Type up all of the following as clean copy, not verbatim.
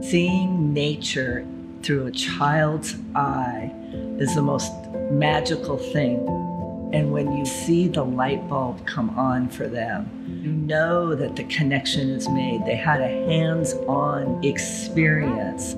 Seeing nature through a child's eye is the most magical thing. And when you see the light bulb come on for them, you know that the connection is made. They had a hands-on experience.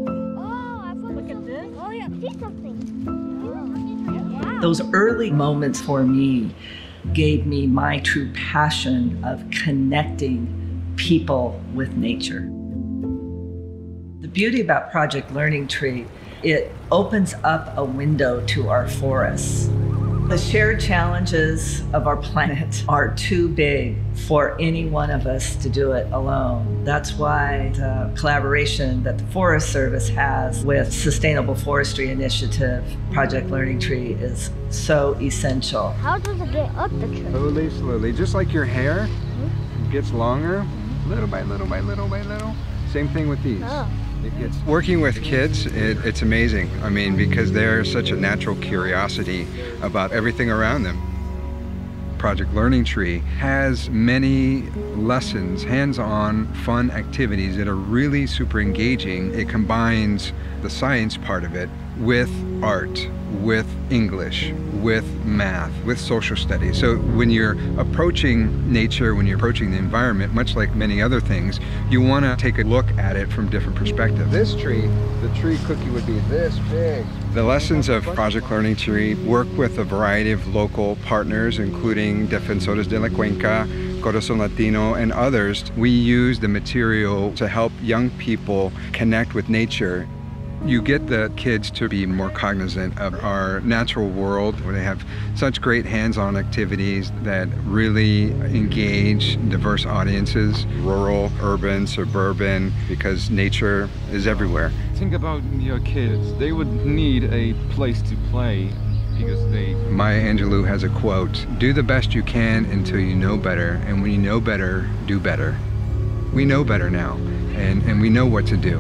Those early moments for me gave me my true passion of connecting people with nature. The beauty about Project Learning Tree, it opens up a window to our forests. The shared challenges of our planet are too big for any one of us to do it alone. That's why the collaboration that the Forest Service has with Sustainable Forestry Initiative, Project Learning Tree, is so essential. How does it get up the tree? Slowly, slowly, just like your hair gets longer, little by little by little by little. Same thing with these. Working with kids, it's amazing. I mean, because they're such a natural curiosity about everything around them. Project Learning Tree has many lessons, hands-on, fun activities that are really super engaging. It combines the science part of it with art, with English, with math, with social studies. So when you're approaching nature, when you're approaching the environment, much like many other things, you want to take a look at it from different perspectives. This tree, the tree cookie would be this big. The lessons of Project Learning Tree work with a variety of local partners, including Defensores de la Cuenca, Corazon Latino, and others. We use the material to help young people connect with nature. You get the kids to be more cognizant of our natural world, where they have such great hands-on activities that really engage diverse audiences, rural, urban, suburban, because nature is everywhere. Think about your kids. They would need a place to play because they... Maya Angelou has a quote, "Do the best you can until you know better, and when you know better, do better." We know better now, and we know what to do.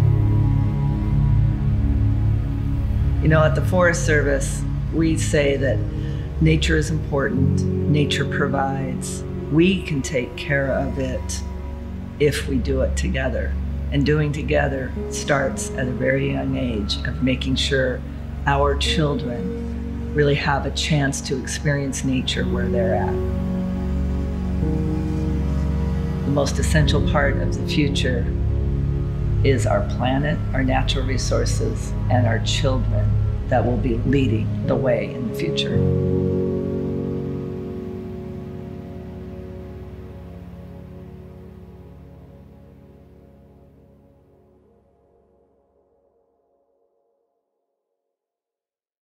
You know, at the Forest Service, we say that nature is important, nature provides. We can take care of it if we do it together. And doing together starts at a very young age of making sure our children really have a chance to experience nature where they're at. The most essential part of the future is our planet, our natural resources, and our children that will be leading the way in the future.